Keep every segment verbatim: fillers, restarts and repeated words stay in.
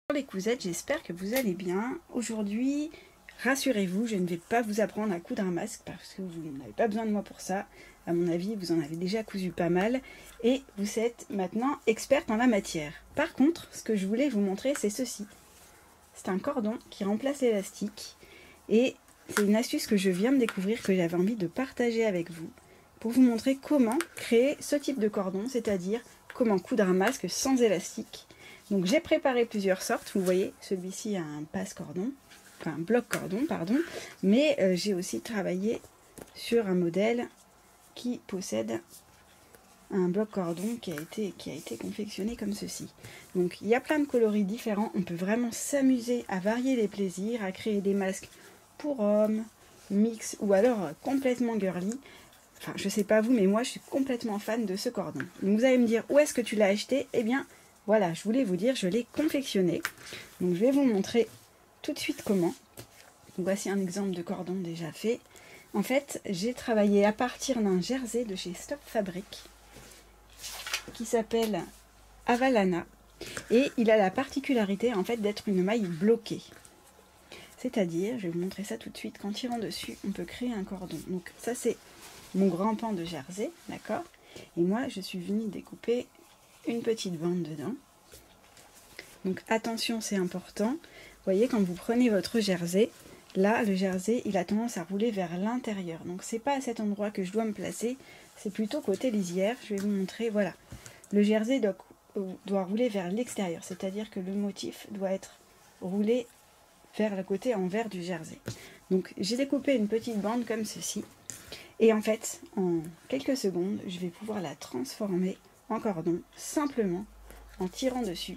Les cousettes, j'espère que vous allez bien. Aujourd'hui, rassurez-vous, je ne vais pas vous apprendre à coudre un masque parce que vous n'avez pas besoin de moi pour ça. À mon avis, vous en avez déjà cousu pas mal et vous êtes maintenant experte en la matière. Par contre, ce que je voulais vous montrer, c'est ceci. C'est un cordon qui remplace l'élastique et c'est une astuce que je viens de découvrir, que j'avais envie de partager avec vous pour vous montrer comment créer ce type de cordon, c'est-à-dire comment coudre un masque sans élastique. Donc j'ai préparé plusieurs sortes, vous voyez, celui-ci a un passe-cordon, enfin un bloc-cordon, pardon, mais euh, j'ai aussi travaillé sur un modèle qui possède un bloc-cordon qui a été, qui a été confectionné comme ceci. Donc il y a plein de coloris différents, on peut vraiment s'amuser à varier les plaisirs, à créer des masques pour hommes, mix ou alors complètement girly. Enfin je sais pas vous, mais moi je suis complètement fan de ce cordon. Donc vous allez me dire, où est-ce que tu l'as acheté? Eh bien, voilà, je voulais vous dire, je l'ai confectionné. Donc je vais vous montrer tout de suite comment. Donc, voici un exemple de cordon déjà fait. En fait, j'ai travaillé à partir d'un jersey de chez Stop Fabric qui s'appelle Avalana. Et il a la particularité en fait d'être une maille bloquée. C'est-à-dire, je vais vous montrer ça tout de suite, qu'en tirant dessus, on peut créer un cordon. Donc ça c'est mon grand pan de jersey, d'accord? Et moi je suis venue découper une petite bande dedans. Donc attention, c'est important. Vous voyez, quand vous prenez votre jersey, là le jersey il a tendance à rouler vers l'intérieur. Donc c'est pas à cet endroit que je dois me placer, c'est plutôt côté lisière. Je vais vous montrer, voilà. Le jersey doit, doit rouler vers l'extérieur, c'est-à-dire que le motif doit être roulé vers le côté envers du jersey. Donc j'ai découpé une petite bande comme ceci. Et en fait, en quelques secondes, je vais pouvoir la transformer en cordon, simplement en tirant dessus.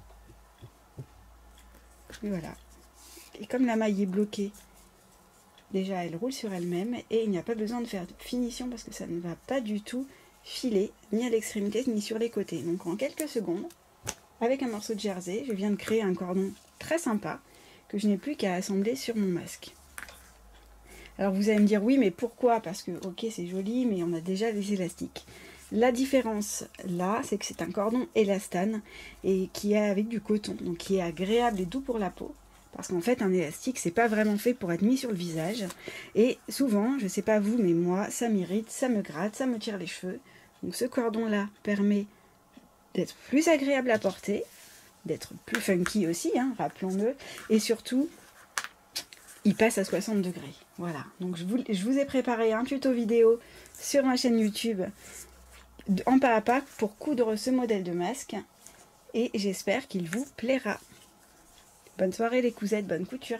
Et voilà. Et comme la maille est bloquée, déjà elle roule sur elle-même et il n'y a pas besoin de faire de finition parce que ça ne va pas du tout filer ni à l'extrémité ni sur les côtés. Donc en quelques secondes, avec un morceau de jersey, je viens de créer un cordon très sympa que je n'ai plus qu'à assembler sur mon masque. Alors vous allez me dire, oui mais pourquoi? Parce que ok c'est joli mais on a déjà les élastiques. La différence là, c'est que c'est un cordon élastane et qui est avec du coton, donc qui est agréable et doux pour la peau. Parce qu'en fait, un élastique, c'est pas vraiment fait pour être mis sur le visage. Et souvent, je sais pas vous, mais moi, ça m'irrite, ça me gratte, ça me tire les cheveux. Donc ce cordon-là permet d'être plus agréable à porter, d'être plus funky aussi, hein, rappelons-le. Et surtout, il passe à soixante degrés. Voilà, donc je vous, je vous ai préparé un tuto vidéo sur ma chaîne YouTube en pas à pas pour coudre ce modèle de masque et j'espère qu'il vous plaira. Bonne soirée les cousettes, bonne couture.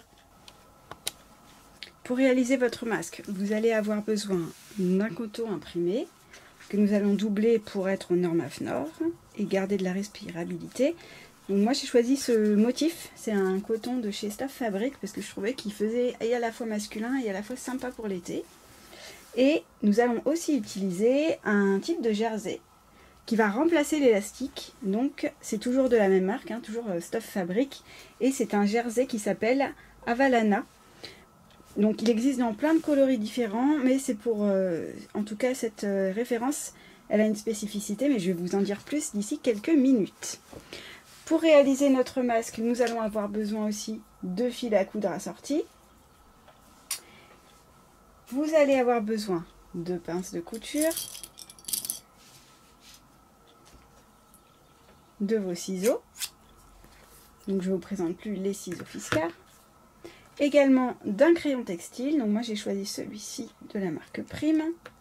Pour réaliser votre masque, vous allez avoir besoin d'un coton imprimé que nous allons doubler pour être aux normes A F N O R et garder de la respirabilité. Donc moi j'ai choisi ce motif, c'est un coton de chez Stop Fabric parce que je trouvais qu'il faisait et à la fois masculin et à la fois sympa pour l'été. Et nous allons aussi utiliser un type de jersey qui va remplacer l'élastique. Donc c'est toujours de la même marque, hein, toujours Stop Fabric. Et c'est un jersey qui s'appelle Avalana. Donc il existe dans plein de coloris différents, mais c'est pour, euh, en tout cas cette euh, référence, elle a une spécificité, mais je vais vous en dire plus d'ici quelques minutes. Pour réaliser notre masque, nous allons avoir besoin aussi de fils à coudre assortis. Vous allez avoir besoin de pinces de couture, de vos ciseaux, donc je ne vous présente plus les ciseaux Fiskars, également d'un crayon textile, donc moi j'ai choisi celui-ci de la marque Prime,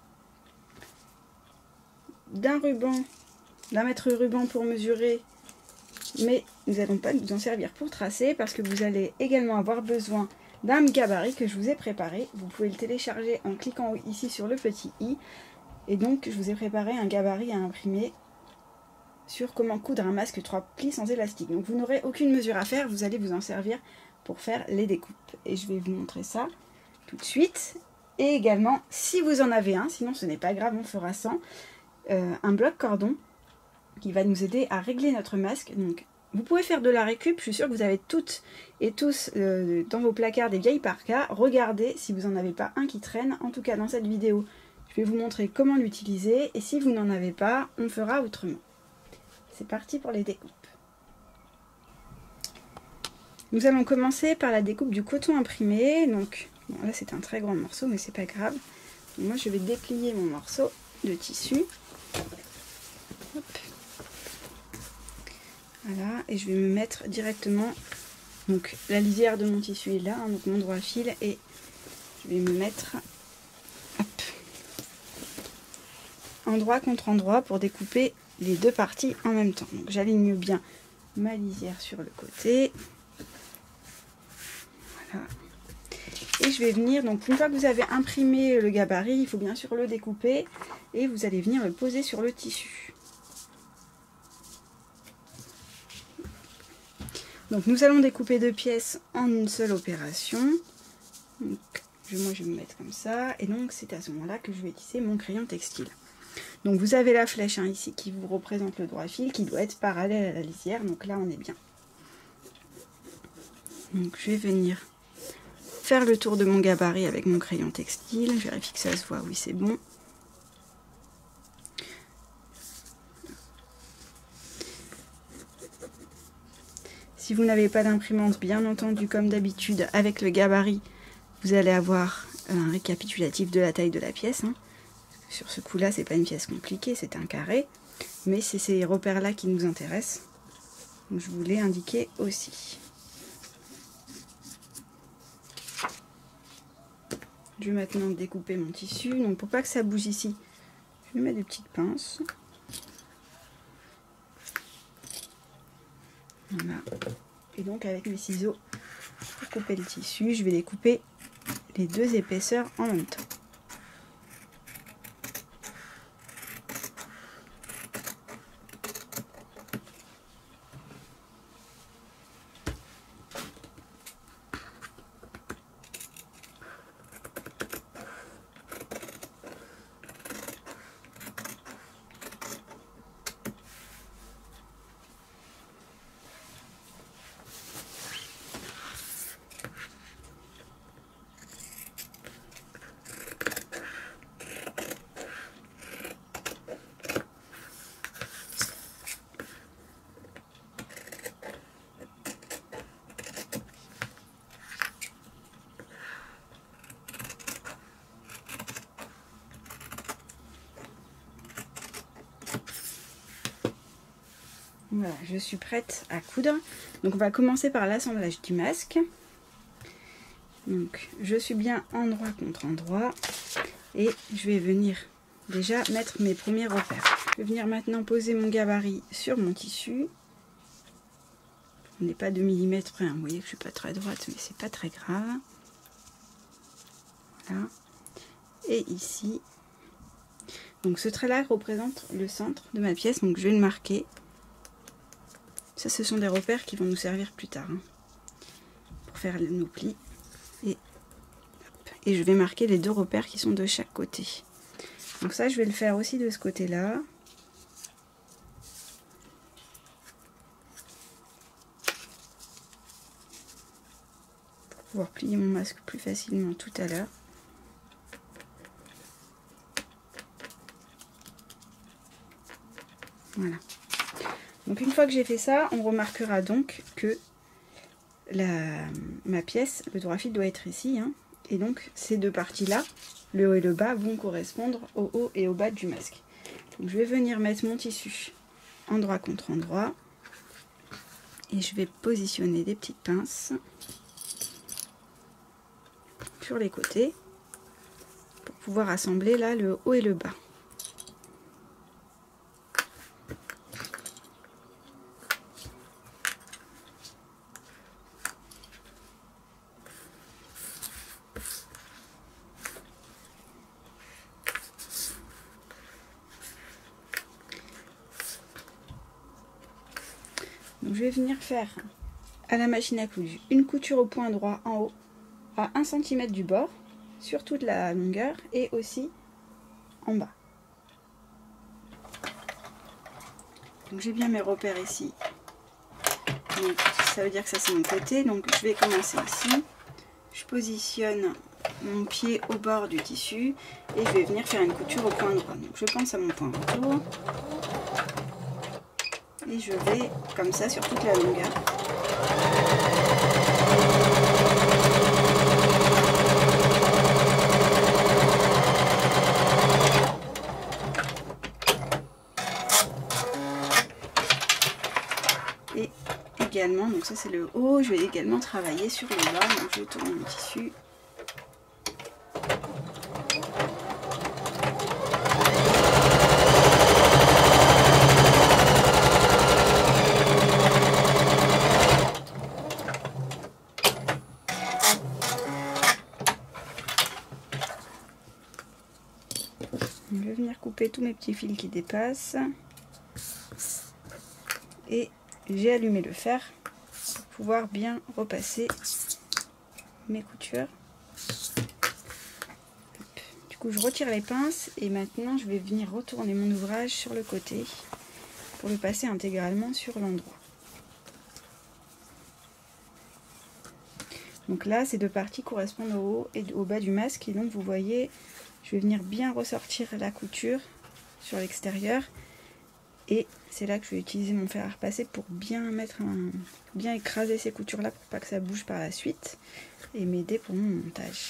d'un ruban, d'un mètre ruban pour mesurer, mais nous n'allons pas nous en servir pour tracer parce que vous allez également avoir besoin d'un gabarit que je vous ai préparé. Vous pouvez le télécharger en cliquant ici sur le petit i. Et donc, je vous ai préparé un gabarit à imprimer sur comment coudre un masque trois plis sans élastique. Donc, vous n'aurez aucune mesure à faire. Vous allez vous en servir pour faire les découpes. Et je vais vous montrer ça tout de suite. Et également, si vous en avez un, sinon ce n'est pas grave, on fera sans, euh, un bloc cordon qui va nous aider à régler notre masque. Donc, vous pouvez faire de la récup, je suis sûre que vous avez toutes et tous euh, dans vos placards des vieilles parkas. Regardez si vous n'en avez pas un qui traîne. En tout cas, dans cette vidéo, je vais vous montrer comment l'utiliser. Et si vous n'en avez pas, on fera autrement. C'est parti pour les découpes. Nous allons commencer par la découpe du coton imprimé. Donc bon, là c'est un très grand morceau, mais c'est pas grave. Donc, moi je vais déplier mon morceau de tissu. Hop. Voilà, et je vais me mettre directement. Donc la lisière de mon tissu est là, hein, donc mon droit fil, et je vais me mettre hop, endroit contre endroit pour découper les deux parties en même temps. Donc j'aligne bien ma lisière sur le côté. Voilà. Et je vais venir, donc une fois que vous avez imprimé le gabarit, il faut bien sûr le découper et vous allez venir le poser sur le tissu. Donc nous allons découper deux pièces en une seule opération. Donc, je, moi je vais me mettre comme ça, et donc c'est à ce moment-là que je vais tisser mon crayon textile. Donc vous avez la flèche hein, ici qui vous représente le droit fil qui doit être parallèle à la lisière, donc là on est bien. Donc je vais venir faire le tour de mon gabarit avec mon crayon textile, je vérifie que ça se voit, oui c'est bon. Si vous n'avez pas d'imprimante, bien entendu, comme d'habitude, avec le gabarit, vous allez avoir un récapitulatif de la taille de la pièce. Hein. Sur ce coup-là, c'est pas une pièce compliquée, c'est un carré, mais c'est ces repères-là qui nous intéressent. Donc, je vous l'ai indiqué aussi. Je vais maintenant découper mon tissu. Donc, pour pas que ça bouge ici, je vais mettre des petites pinces. Voilà. Et donc avec mes ciseaux pour couper le tissu, je vais découper les deux épaisseurs en même temps. Voilà, je suis prête à coudre. Donc on va commencer par l'assemblage du masque. Donc je suis bien endroit contre endroit et je vais venir déjà mettre mes premiers repères. Je vais venir maintenant poser mon gabarit sur mon tissu. On n'est pas deux millimètres près, hein. Vous voyez que je suis pas très droite, mais c'est pas très grave. Voilà. Et ici, donc ce trait-là représente le centre de ma pièce, donc je vais le marquer. Ça, ce sont des repères qui vont nous servir plus tard hein, pour faire nos plis. Et, et je vais marquer les deux repères qui sont de chaque côté. Donc ça, je vais le faire aussi de ce côté-là. Pour pouvoir plier mon masque plus facilement tout à l'heure. Voilà. Donc une fois que j'ai fait ça, on remarquera donc que la, ma pièce, le droit fil doit être ici. Hein, et donc ces deux parties-là, le haut et le bas, vont correspondre au haut et au bas du masque. Donc je vais venir mettre mon tissu endroit contre endroit. Et je vais positionner des petites pinces sur les côtés pour pouvoir assembler là le haut et le bas. Donc je vais venir faire à la machine à coudre une couture au point droit en haut à un centimètre du bord sur toute la longueur et aussi en bas. Donc j'ai bien mes repères ici. Donc ça veut dire que ça c'est mon côté. Donc je vais commencer ici. Je positionne mon pied au bord du tissu et je vais venir faire une couture au point droit. Donc je pense à mon point retour. Et je vais comme ça sur toute la longueur. Et également, donc ça c'est le haut, je vais également travailler sur le bas. Donc je tourne mon tissu. Je vais venir couper tous mes petits fils qui dépassent. Et j'ai allumé le fer pour pouvoir bien repasser mes coutures. Du coup, je retire les pinces et maintenant je vais venir retourner mon ouvrage sur le côté pour le passer intégralement sur l'endroit. Donc là, ces deux parties correspondent au haut et au bas du masque et donc vous voyez, je vais venir bien ressortir la couture sur l'extérieur. Et c'est là que je vais utiliser mon fer à repasser pour bien mettre un, bien écraser ces coutures là pour pas que ça bouge par la suite et m'aider pour mon montage.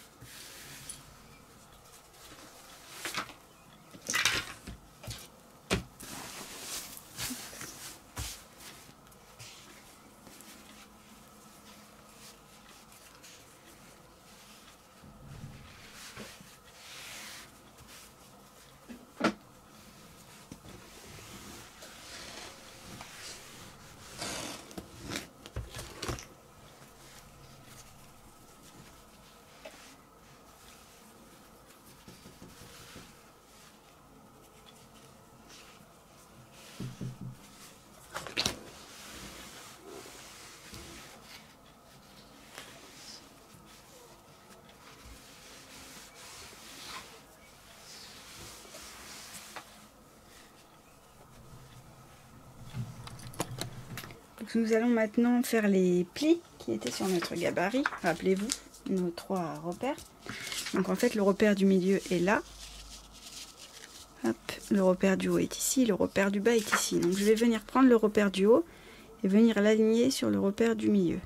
Donc nous allons maintenant faire les plis qui étaient sur notre gabarit. Rappelez-vous, nos trois repères. Donc en fait le repère du milieu est là. Hop, le repère du haut est ici, le repère du bas est ici. Donc je vais venir prendre le repère du haut et venir l'aligner sur le repère du milieu.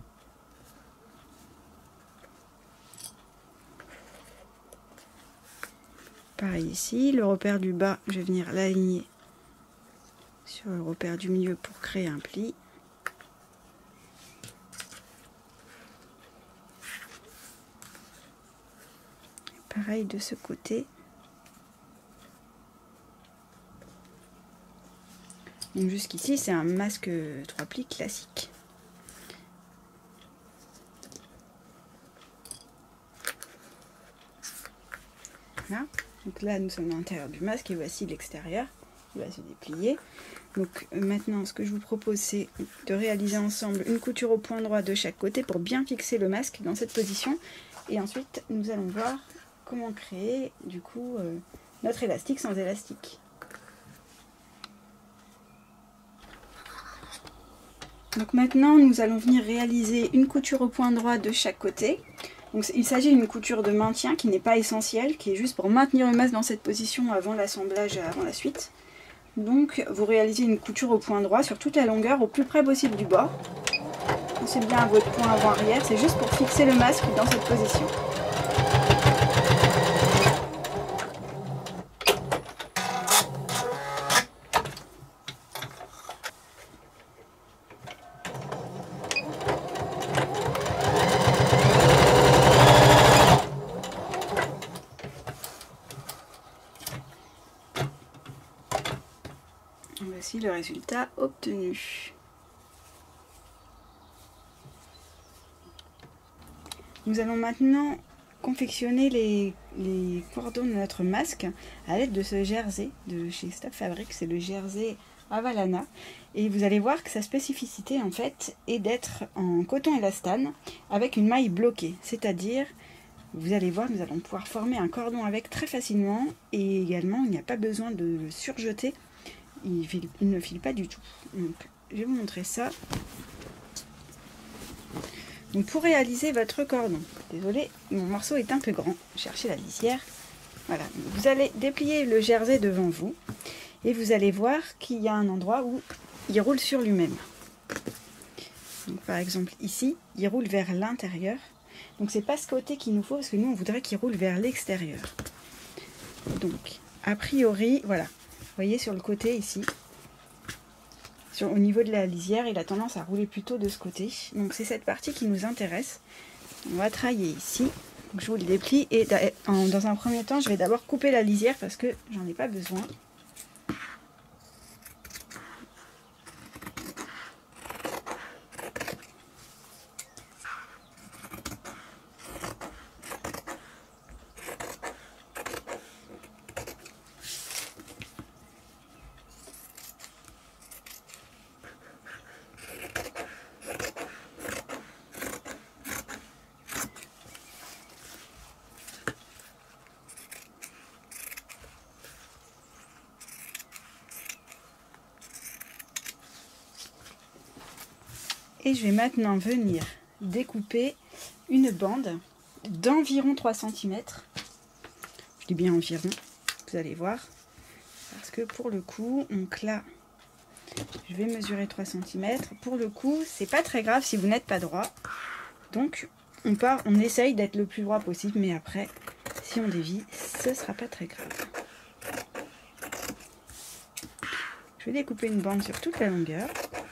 Pareil ici, le repère du bas, je vais venir l'aligner sur le repère du milieu pour créer un pli. Pareil de ce côté. Donc jusqu'ici c'est un masque trois plis classique. Voilà. Donc là nous sommes à l'intérieur du masque et voici l'extérieur. Il va se déplier. Donc maintenant ce que je vous propose c'est de réaliser ensemble une couture au point droit de chaque côté pour bien fixer le masque dans cette position. Et ensuite nous allons voir comment créer du coup euh, notre élastique sans élastique. Donc maintenant nous allons venir réaliser une couture au point droit de chaque côté. Donc il s'agit d'une couture de maintien qui n'est pas essentielle, qui est juste pour maintenir le masque dans cette position avant l'assemblage, avant la suite. Donc vous réalisez une couture au point droit sur toute la longueur au plus près possible du bord. Pensez bien à votre point avant-arrière, c'est juste pour fixer le masque dans cette position. Voici le résultat obtenu. Nous allons maintenant confectionner les, les cordons de notre masque à l'aide de ce jersey de chez Stop Fabric, c'est le jersey Avalana. Et vous allez voir que sa spécificité en fait est d'être en coton élastane avec une maille bloquée, c'est-à-dire vous allez voir, nous allons pouvoir former un cordon avec très facilement et également il n'y a pas besoin de le surjeter. Il, file, il ne file pas du tout. Donc, je vais vous montrer ça. Donc, pour réaliser votre cordon, désolé, mon morceau est un peu grand. Cherchez la lisière. Voilà. Vous allez déplier le jersey devant vous et vous allez voir qu'il y a un endroit où il roule sur lui-même. Donc, par exemple, ici, il roule vers l'intérieur. Donc, c'est pas ce côté qu'il nous faut parce que nous, on voudrait qu'il roule vers l'extérieur. Donc, a priori, voilà. Vous voyez sur le côté ici, sur sur, au niveau de la lisière, il a tendance à rouler plutôt de ce côté. Donc c'est cette partie qui nous intéresse. On va travailler ici. Donc, je vous le déplie et dans un premier temps, je vais d'abord couper la lisière parce que j'en ai pas besoin. Et je vais maintenant venir découper une bande d'environ trois centimètres. Je dis bien environ, vous allez voir. Parce que pour le coup, donc là, je vais mesurer trois centimètres. Pour le coup, c'est pas très grave si vous n'êtes pas droit. Donc, on part, on essaye d'être le plus droit possible, mais après, si on dévie, ce sera pas très grave. Je vais découper une bande sur toute la longueur.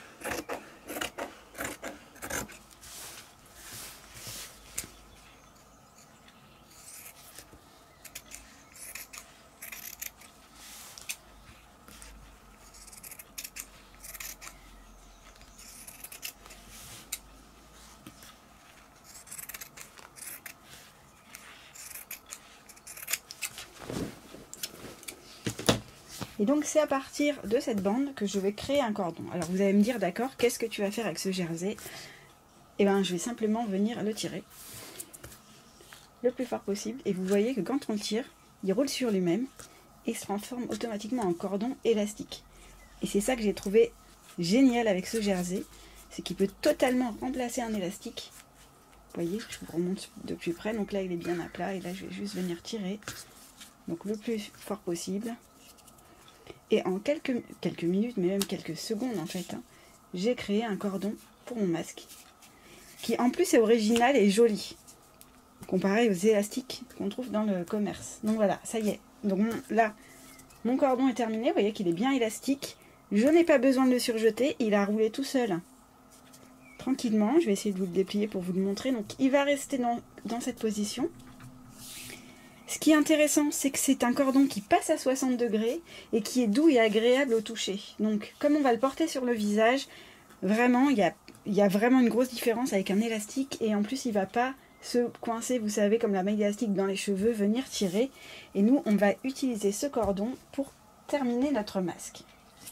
Et donc c'est à partir de cette bande que je vais créer un cordon. Alors vous allez me dire, d'accord, qu'est-ce que tu vas faire avec ce jersey? Eh bien je vais simplement venir le tirer le plus fort possible. Et vous voyez que quand on le tire, il roule sur lui-même et se transforme automatiquement en cordon élastique. Et c'est ça que j'ai trouvé génial avec ce jersey, c'est qu'il peut totalement remplacer un élastique. Vous voyez, je vous remonte de plus près, donc là il est bien à plat et là je vais juste venir tirer donc le plus fort possible. Et en quelques, quelques minutes, mais même quelques secondes en fait, hein, j'ai créé un cordon pour mon masque, qui en plus est original et joli, comparé aux élastiques qu'on trouve dans le commerce. Donc voilà, ça y est. Donc mon, là, mon cordon est terminé, vous voyez qu'il est bien élastique. Je n'ai pas besoin de le surjeter, il a roulé tout seul. Tranquillement, je vais essayer de vous le déplier pour vous le montrer. Donc il va rester dans, dans cette position. Ce qui est intéressant, c'est que c'est un cordon qui passe à soixante degrés et qui est doux et agréable au toucher. Donc, comme on va le porter sur le visage, vraiment, il y a, il y a vraiment une grosse différence avec un élastique. Et en plus, il ne va pas se coincer, vous savez, comme la maille élastique dans les cheveux, venir tirer. Et nous, on va utiliser ce cordon pour terminer notre masque.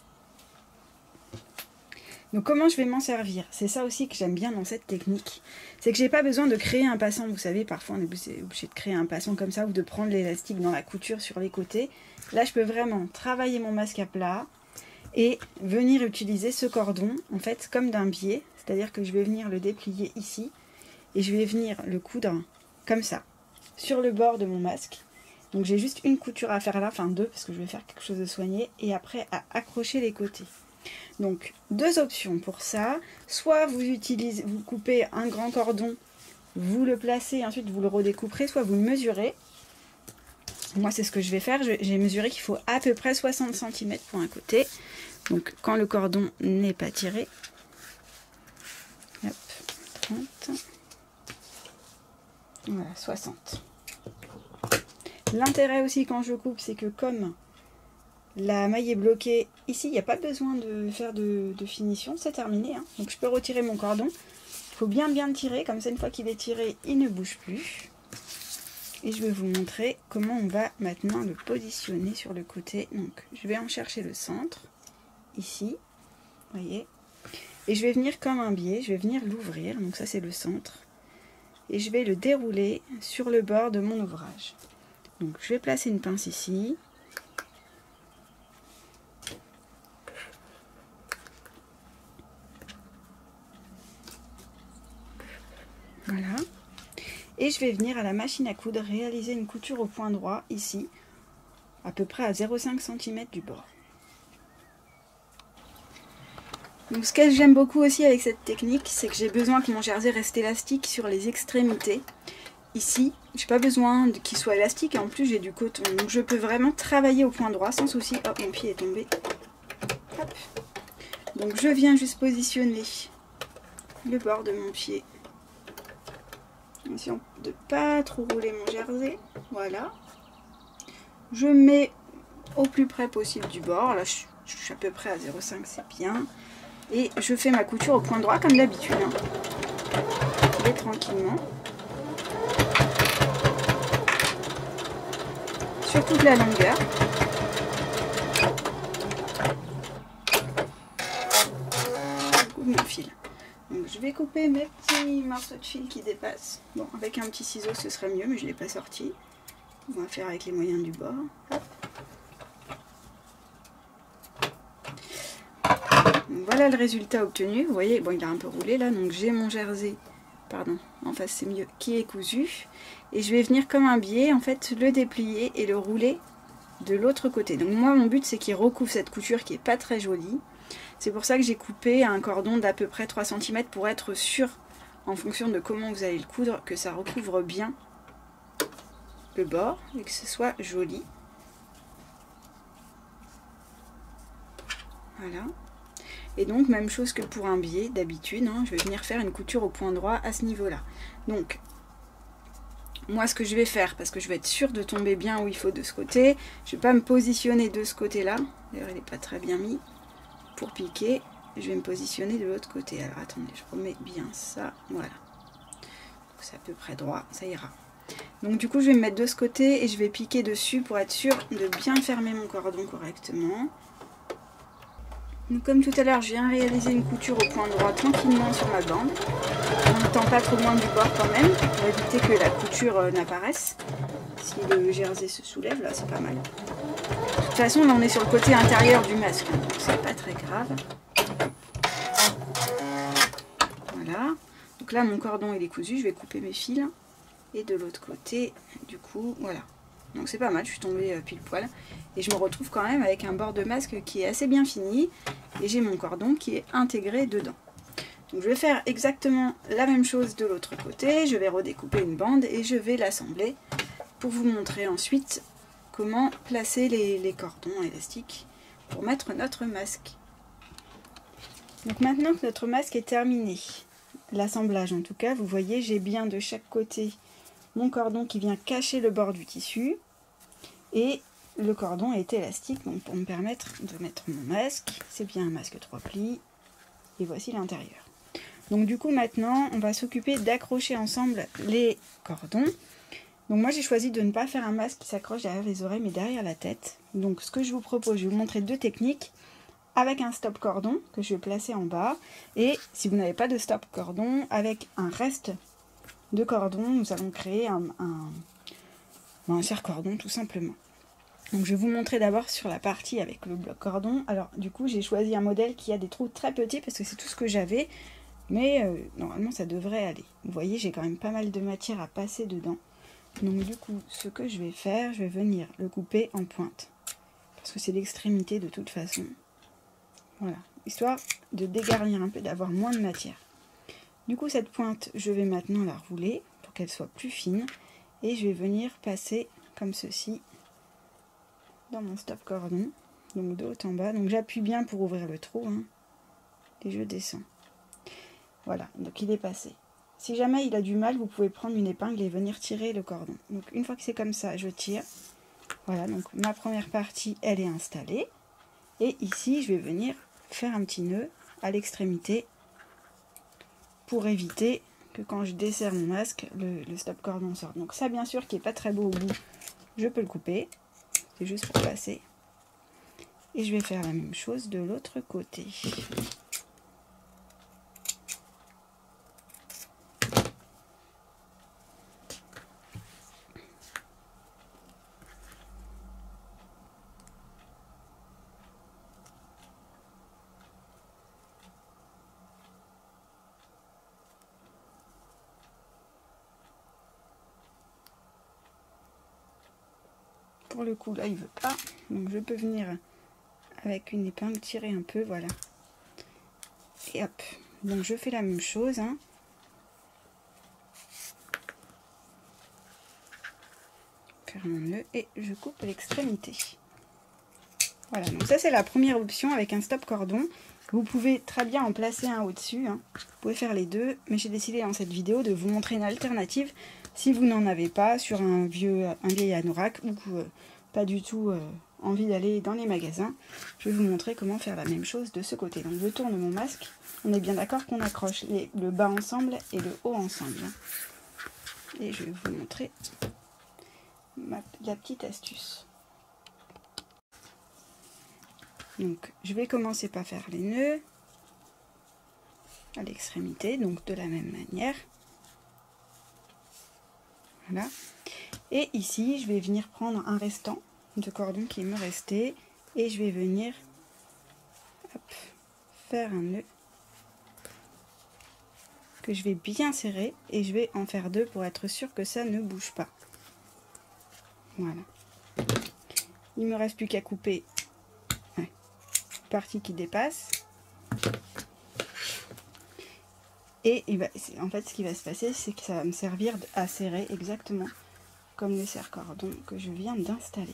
Donc comment je vais m'en servir? C'est ça aussi que j'aime bien dans cette technique. C'est que j'ai pas besoin de créer un passant. Vous savez, parfois on est obligé de créer un passant comme ça ou de prendre l'élastique dans la couture sur les côtés. Là, je peux vraiment travailler mon masque à plat et venir utiliser ce cordon, en fait, comme d'un biais. C'est-à-dire que je vais venir le déplier ici et je vais venir le coudre comme ça, sur le bord de mon masque. Donc j'ai juste une couture à faire là, enfin deux, parce que je vais faire quelque chose de soigné, et après à accrocher les côtés. Donc deux options pour ça, soit vous utilisez, vous coupez un grand cordon, vous le placez, ensuite vous le redécouperez, soit vous le mesurez. Moi c'est ce que je vais faire, j'ai mesuré qu'il faut à peu près soixante centimètres pour un côté. Donc quand le cordon n'est pas tiré, hop, trente, voilà, soixante. L'intérêt aussi quand je coupe, c'est que comme la maille est bloquée ici, il n'y a pas besoin de faire de, de finition, c'est terminé. Hein. Donc je peux retirer mon cordon. Il faut bien bien le tirer, comme ça une fois qu'il est tiré, il ne bouge plus. Et je vais vous montrer comment on va maintenant le positionner sur le côté. Donc je vais en chercher le centre, ici, vous voyez. Et je vais venir comme un biais, je vais venir l'ouvrir, donc ça c'est le centre. Et je vais le dérouler sur le bord de mon ouvrage. Donc je vais placer une pince ici. Voilà. Et je vais venir à la machine à coudre réaliser une couture au point droit, ici, à peu près à zéro virgule cinq centimètres du bord. Donc ce que j'aime beaucoup aussi avec cette technique, c'est que j'ai besoin que mon jersey reste élastique sur les extrémités. Ici, j'ai pas besoin qu'il soit élastique et en plus j'ai du coton. Donc je peux vraiment travailler au point droit sans souci. Hop, mon pied est tombé. Hop. Donc je viens juste positionner le bord de mon pied. Essayons de pas trop rouler mon jersey. Voilà. Je mets au plus près possible du bord. Là, je, je suis à peu près à zéro virgule cinq, c'est bien. Et je fais ma couture au point droit comme d'habitude. Hein. Et tranquillement. Sur toute la longueur. Je coupe mon fil. Donc je vais couper mes petits morceaux de fil qui dépassent. Bon, avec un petit ciseau ce serait mieux, mais je ne l'ai pas sorti. On va faire avec les moyens du bord. Hop. Donc voilà le résultat obtenu. Vous voyez, bon, il a un peu roulé là, donc j'ai mon jersey, pardon, en face c'est mieux, qui est cousu. Et je vais venir comme un biais, en fait, le déplier et le rouler de l'autre côté. Donc moi, mon but, c'est qu'il recouvre cette couture qui est pas très jolie. C'est pour ça que j'ai coupé un cordon d'à peu près trois centimètres pour être sûr, en fonction de comment vous allez le coudre, que ça recouvre bien le bord et que ce soit joli. Voilà. Et donc, même chose que pour un biais d'habitude, hein, je vais venir faire une couture au point droit à ce niveau-là. Donc, moi, ce que je vais faire, parce que je vais être sûre de tomber bien où il faut de ce côté, je ne vais pas me positionner de ce côté-là. D'ailleurs, il n'est pas très bien mis pour piquer. Je vais me positionner de l'autre côté. Alors, attendez, je remets bien ça. Voilà. C'est à peu près droit, ça ira. Donc, du coup, je vais me mettre de ce côté et je vais piquer dessus pour être sûre de bien fermer mon cordon correctement. Donc, comme tout à l'heure, je viens réaliser une couture au point droit tranquillement sur ma bande, en n'étant pas trop loin du bord quand même, pour éviter que la couture euh, n'apparaisse. Si le jersey se soulève, là, c'est pas mal. De toute façon, là, on est sur le côté intérieur du masque, donc c'est pas très grave. Voilà. Donc là, mon cordon, il est cousu, je vais couper mes fils. Et de l'autre côté, du coup, voilà. Donc c'est pas mal, je suis tombée euh, pile poil. Et je me retrouve quand même avec un bord de masque qui est assez bien fini. Et j'ai mon cordon qui est intégré dedans. Donc je vais faire exactement la même chose de l'autre côté. Je vais redécouper une bande et je vais l'assembler pour vous montrer ensuite comment placer les, les cordons élastiques pour mettre notre masque. Donc maintenant que notre masque est terminé, l'assemblage en tout cas, vous voyez, j'ai bien de chaque côté mon cordon qui vient cacher le bord du tissu et le cordon est élastique donc pour me permettre de mettre mon masque. C'est bien un masque trois plis et voici l'intérieur. Donc du coup maintenant on va s'occuper d'accrocher ensemble les cordons. Donc moi j'ai choisi de ne pas faire un masque qui s'accroche derrière les oreilles mais derrière la tête. Donc ce que je vous propose, je vais vous montrer deux techniques avec un stop cordon que je vais placer en bas et si vous n'avez pas de stop cordon, avec un reste de cordon, nous allons créer un, un, un serre-cordon tout simplement. Donc je vais vous montrer d'abord sur la partie avec le bloc cordon. Alors du coup j'ai choisi un modèle qui a des trous très petits parce que c'est tout ce que j'avais. Mais euh, normalement ça devrait aller. Vous voyez j'ai quand même pas mal de matière à passer dedans. Donc du coup ce que je vais faire, je vais venir le couper en pointe. Parce que c'est l'extrémité de toute façon. Voilà. Histoire de dégarnir un peu, d'avoir moins de matière. Du coup cette pointe je vais maintenant la rouler pour qu'elle soit plus fine. Et je vais venir passer comme ceci dans mon stop cordon, donc de haut en bas. Donc j'appuie bien pour ouvrir le trou hein, et je descends. Voilà, donc il est passé. Si jamais il a du mal, vous pouvez prendre une épingle et venir tirer le cordon. Donc une fois que c'est comme ça, je tire. Voilà, donc ma première partie, elle est installée. Et ici, je vais venir faire un petit nœud à l'extrémité pour éviter que quand je desserre mon masque, le, le stop cordon sorte. Donc ça, bien sûr, qui n'est pas très beau au bout, je peux le couper. C'est juste pour passer. Et je vais faire la même chose de l'autre côté. Pour le coup là il veut pas, donc je peux venir avec une épingle tirer un peu, voilà, et hop. Donc je fais la même chose hein. Faire mon nœud et je coupe l'extrémité. Voilà, donc ça c'est la première option avec un stop cordon. Vous pouvez très bien en placer un au-dessus, hein. Vous pouvez faire les deux, mais j'ai décidé dans cette vidéo de vous montrer une alternative si vous n'en avez pas sur un vieux un vieil anorak ou euh, pas du tout euh, envie d'aller dans les magasins. Je vais vous montrer comment faire la même chose de ce côté. Donc je tourne mon masque, on est bien d'accord qu'on accroche les, le bas ensemble et le haut ensemble, hein. Et je vais vous montrer ma, la petite astuce. Donc je vais commencer par faire les nœuds à l'extrémité, donc de la même manière. Voilà. Et ici, je vais venir prendre un restant de cordon qui me restait et je vais venir hop, faire un nœud que je vais bien serrer et je vais en faire deux pour être sûr que ça ne bouge pas. Voilà. Il me reste plus qu'à couper ouais, partie qui dépasse. Et il va, en fait, ce qui va se passer, c'est que ça va me servir à serrer exactement comme les serre-cordons que je viens d'installer.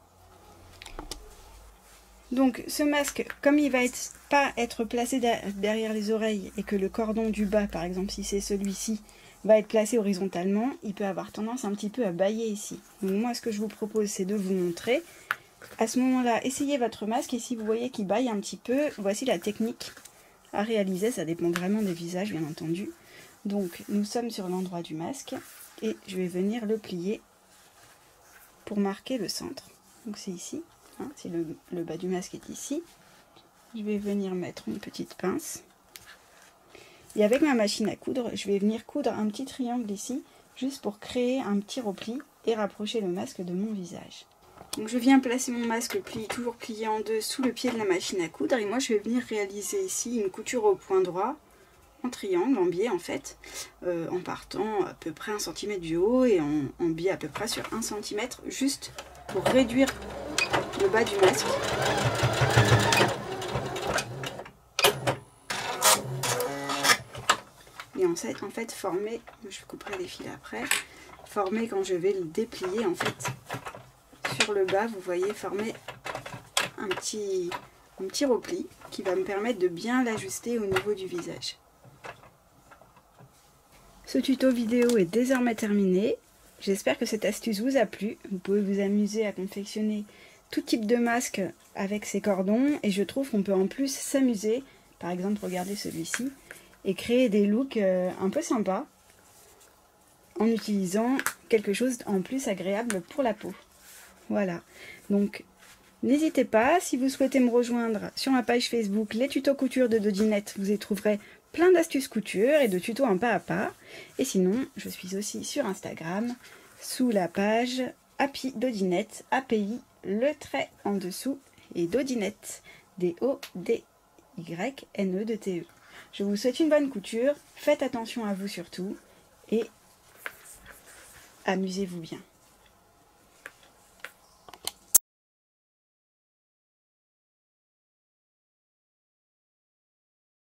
Donc, ce masque, comme il va être, pas être placé derrière les oreilles et que le cordon du bas, par exemple, si c'est celui-ci, va être placé horizontalement, il peut avoir tendance un petit peu à bâiller ici. Donc, moi, ce que je vous propose, c'est de vous montrer. À ce moment-là, essayez votre masque et si vous voyez qu'il bâille un petit peu, voici la technique à réaliser. Ça dépend vraiment des visages, bien entendu. Donc, nous sommes sur l'endroit du masque et je vais venir le plier pour marquer le centre. Donc, c'est ici. Hein, si le, le bas du masque est ici, je vais venir mettre une petite pince. Et avec ma machine à coudre, je vais venir coudre un petit triangle ici, juste pour créer un petit repli et rapprocher le masque de mon visage. Donc je viens placer mon masque plié, toujours plié en deux sous le pied de la machine à coudre. Et moi je vais venir réaliser ici une couture au point droit, en triangle, en biais en fait, euh, en partant à peu près un centimètre du haut et en, en biais à peu près sur un centimètre, juste pour réduire le bas du masque. Et en fait, en fait former, je couperai les fils après, former quand je vais le déplier en fait sur le bas, vous voyez, former un petit, un petit repli qui va me permettre de bien l'ajuster au niveau du visage. Ce tuto vidéo est désormais terminé. J'espère que cette astuce vous a plu. Vous pouvez vous amuser à confectionner tout type de masque avec ces cordons et je trouve qu'on peut en plus s'amuser, par exemple regardez celui-ci, et créer des looks euh, un peu sympas en utilisant quelque chose en plus agréable pour la peau. Voilà, donc n'hésitez pas, si vous souhaitez me rejoindre sur ma page Facebook Les Tutos Couture de Dodinette, vous y trouverez plein d'astuces couture et de tutos en pas à pas. Et sinon, je suis aussi sur Instagram sous la page Happy Dodinette, A P I, le trait en dessous, et Dodinette, D O D Y N E D T E. Je vous souhaite une bonne couture, faites attention à vous surtout, et amusez-vous bien.